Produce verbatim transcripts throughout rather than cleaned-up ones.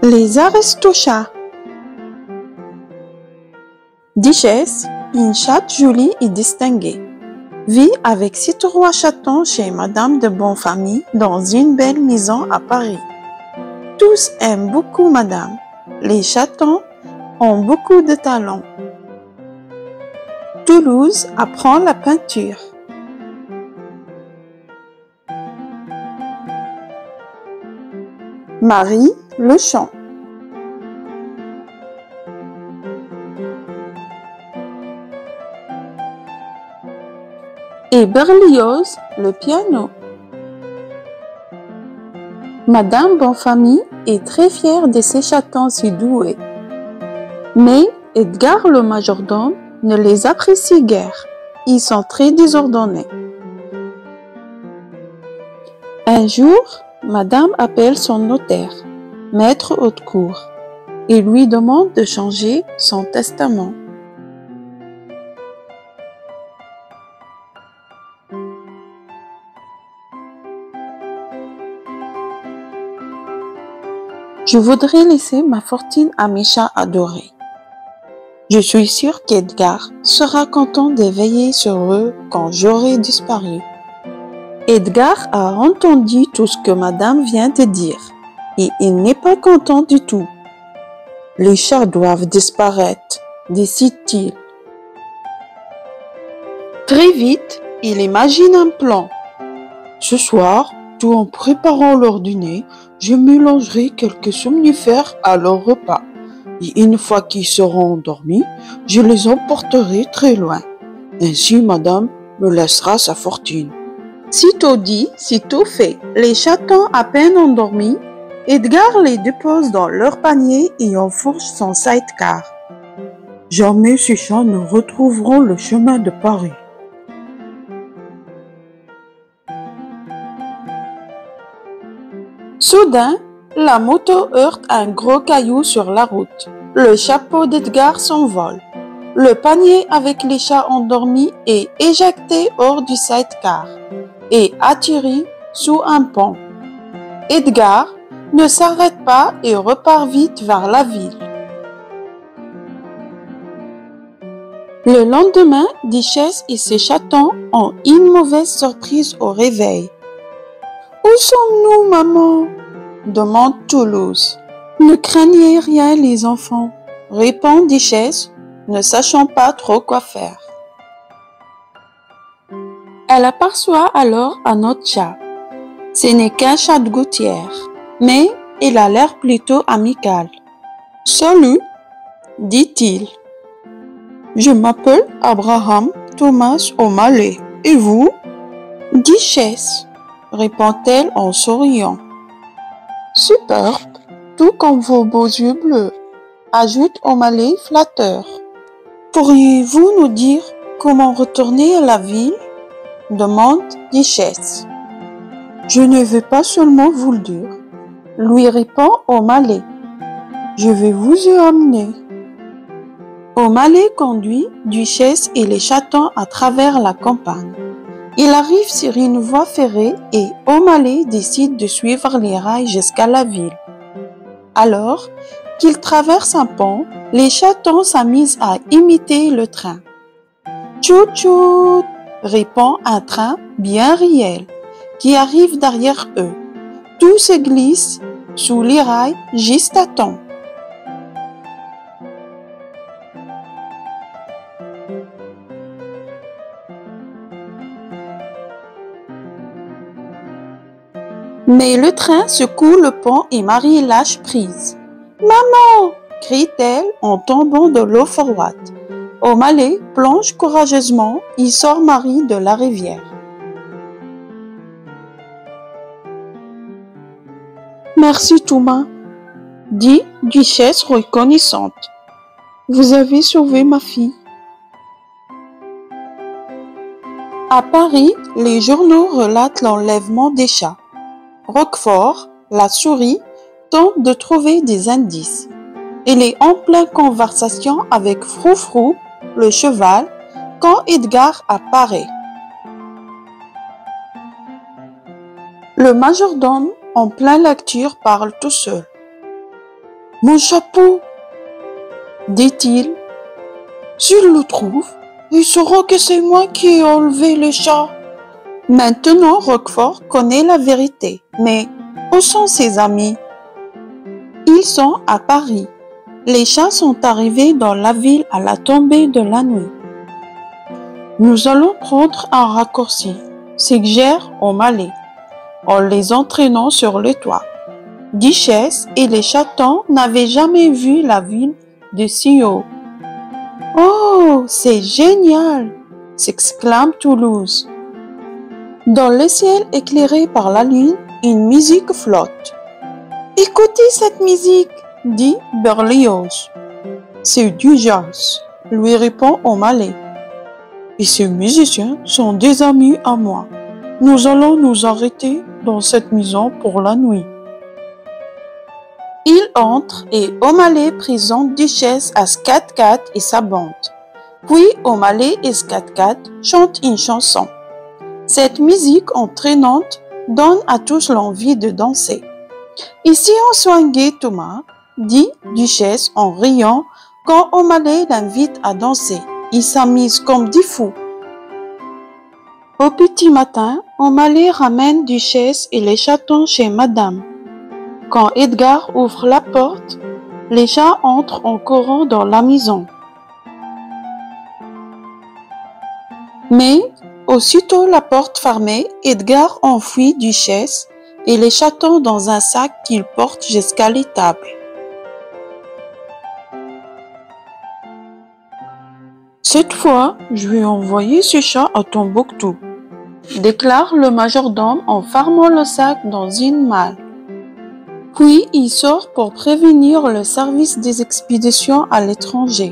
Les Aristochats. Duchesse, une chatte jolie et distinguée, vit avec ses trois chatons chez Madame de Bonfamille dans une belle maison à Paris. Tous aiment beaucoup Madame. Les chatons ont beaucoup de talent. Toulouse apprend la peinture. Marie le chant. Et Berlioz le piano. Madame Bonfamille est très fière de ses chatons si doués. Mais Edgar le majordome ne les apprécie guère. Ils sont très désordonnés. Un jour, Madame appelle son notaire, maître Hautecourt, et lui demande de changer son testament. Je voudrais laisser ma fortune à mes chats adorés. Je suis sûre qu'Edgar sera content de veiller sur eux quand j'aurai disparu. Edgar a entendu tout ce que Madame vient de dire et il n'est pas content du tout. Les chats doivent disparaître, décide-t-il. Très vite, il imagine un plan. Ce soir, tout en préparant leur dîner, je mélangerai quelques somnifères à leur repas. Et une fois qu'ils seront endormis, je les emporterai très loin. Ainsi, Madame me laissera sa fortune. Sitôt dit, sitôt fait. Les chatons à peine endormis, Edgar les dépose dans leur panier et enfourche son sidecar. Jamais ces chats ne retrouveront le chemin de Paris. Soudain, la moto heurte un gros caillou sur la route. Le chapeau d'Edgar s'envole. Le panier avec les chats endormis est éjecté hors du sidecar et atterri sous un pont. Edgar ne s'arrête pas et repart vite vers la ville. Le lendemain, Duchesse et ses chatons ont une mauvaise surprise au réveil. « Où sommes-nous, maman ?» demande Toulouse. « Ne craignez rien, les enfants, » répond Duchesse, ne sachant pas trop quoi faire. Elle aperçoit alors un autre chat. Ce n'est qu'un chat de gouttière, mais il a l'air plutôt amical. « Salut, » dit-il. « Je m'appelle Abraham Thomas O'Malley. Et vous ?»« Duchesse, » répond-elle en souriant. « Superbe, tout comme vos beaux yeux bleus, » ajoute O'Malley flatteur. « Pourriez-vous nous dire comment retourner à la ville ?» demande Duchesse. « Je ne vais pas seulement vous le dire, » lui répond O'Malley. « Je vais vous y amener. » O'Malley conduit Duchesse et les chatons à travers la campagne. Il arrive sur une voie ferrée et O'Malley décide de suivre les rails jusqu'à la ville. Alors qu'il traverse un pont, les chatons s'amusent à imiter le train. « Tchou-tchou !» répond un train bien réel qui arrive derrière eux. Tout se glisse sous les rails juste à temps. Mais le train secoue le pont et Marie lâche prise. « Maman !» crie-t-elle en tombant de l'eau froide. O'Malley plonge courageusement et sort Marie de la rivière. « Merci Thomas, » dit Duchesse reconnaissante. « Vous avez sauvé ma fille. » À Paris, les journaux relatent l'enlèvement des chats. Roquefort, la souris, tente de trouver des indices. Il est en pleine conversation avec Froufrou, le cheval, quand Edgar apparaît. Le majordome, en pleine lecture, parle tout seul. Mon chapeau, dit-il. S'il le trouve, il saura que c'est moi qui ai enlevé le chat. Maintenant, Roquefort connaît la vérité, mais où sont ses amis? Ils sont à Paris. Les chats sont arrivés dans la ville à la tombée de la nuit. Nous allons prendre un raccourci, suggère O'Malley, en les entraînant sur le toit. Duchesse et les chatons n'avaient jamais vu la ville de si haut. « Oh, c'est génial !» s'exclame Toulouse. Dans le ciel éclairé par la lune, une musique flotte. « Écoutez cette musique !» dit Berlioz. « C'est du jazz !» lui répond O'Malley. « Et ces musiciens sont des amis à moi. Nous allons nous arrêter dans cette maison pour la nuit. » Il entre et O'Malley présente Duchesse à Scat-Cat et sa bande. Puis O'Malley et Scat-Cat chantent une chanson. Cette musique entraînante donne à tous l'envie de danser. « Et si on swingait, Thomas ?» dit Duchesse en riant quand O'Malley l'invite à danser. Il s'amuse comme des fous. Au petit matin, O'Malley ramène Duchesse et les chatons chez Madame. Quand Edgar ouvre la porte, les chats entrent en courant dans la maison. Mais, aussitôt la porte fermée, Edgar enfuit Duchesse et les chatons dans un sac qu'il porte jusqu'à l'étable. Cette fois, je vais envoyer ce chat à Tombouctou, déclare le majordome en fermant le sac dans une malle. Puis il sort pour prévenir le service des expéditions à l'étranger.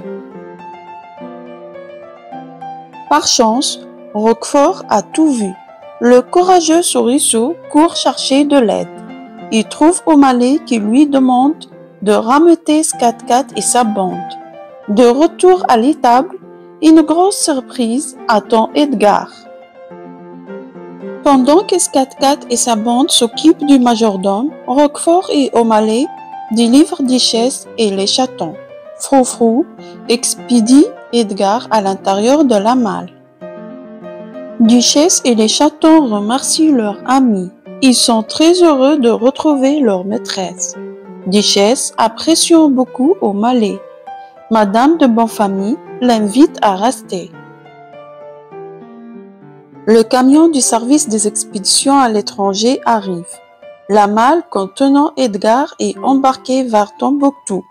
Par chance, Roquefort a tout vu. Le courageux souriceau court chercher de l'aide. Il trouve O'Malley qui lui demande de rameuter Scat-Cat et sa bande. De retour à l'étable, une grosse surprise attend Edgar. Pendant que Scat-Cat et sa bande s'occupent du majordome, Roquefort et O'Malley délivrent Duchesse et les chatons. Frou-Frou expédie Edgar à l'intérieur de la malle. Duchesse et les chatons remercient leur ami. Ils sont très heureux de retrouver leur maîtresse. Duchesse appréciant beaucoup O'Malley. Madame de Bonfamille l'invite à rester. Le camion du service des expéditions à l'étranger arrive. La malle contenant Edgar est embarquée vers Tombouctou.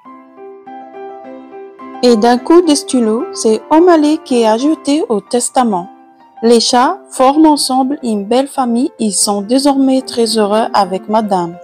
Et d'un coup de stylo, c'est O'Malley qui est ajouté au testament. Les chats forment ensemble une belle famille et sont désormais très heureux avec Madame.